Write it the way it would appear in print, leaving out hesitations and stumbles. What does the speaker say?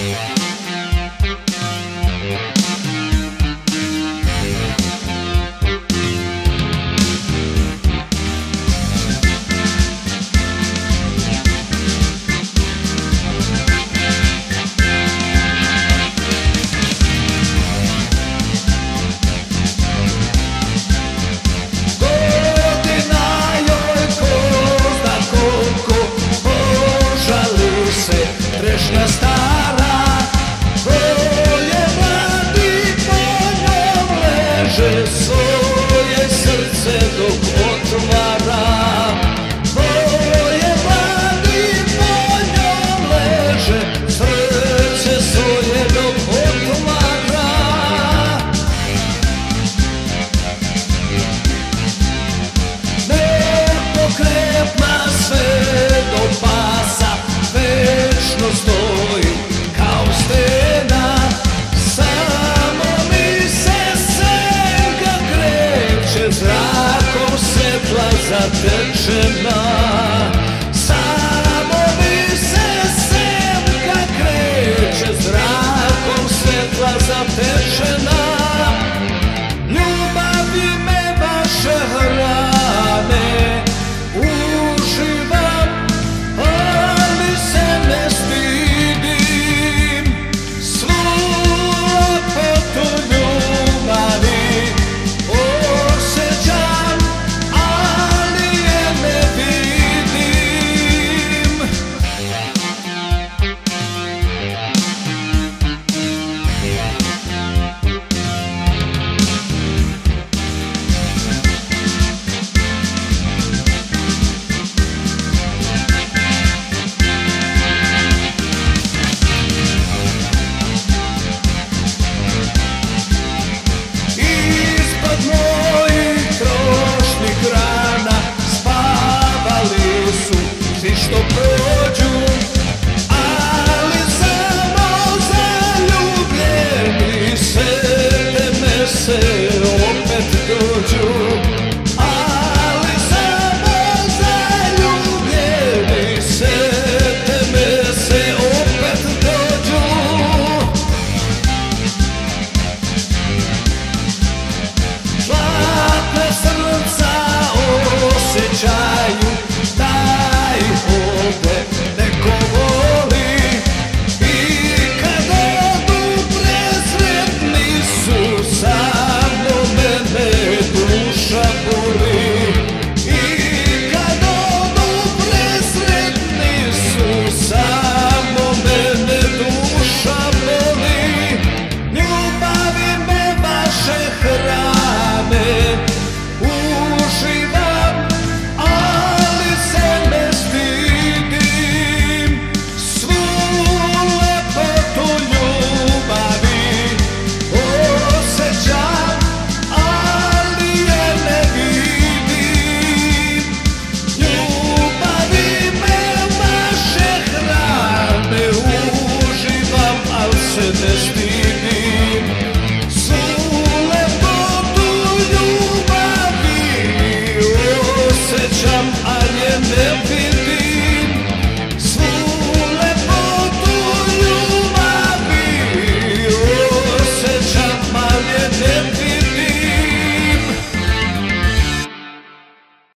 Trešnja stara, bolje mladi po njom leže, svoje srce dok otvara. Bolje mladi po njom leže, srce svoje dok otvara. Nepokretna sve do pasa, večno stoji kao stena, samo mi se senka kreće zrakom svetla zatečena. Samo mi se senka kreće zrakom svetla zatečena. Ljubavi me vaše hrane, uživam, ali se ne stidim. Svu lepotu ljubavi osjećam, ali je ne vidim. Ispod mojih krošnih rana spavali su svi što prođu, ali samo zaljubljeni sete me se opet dođu. Ali samo zaljubljeni sete me se opet dođu. Zlatna srca osjećaju, daj ovde neko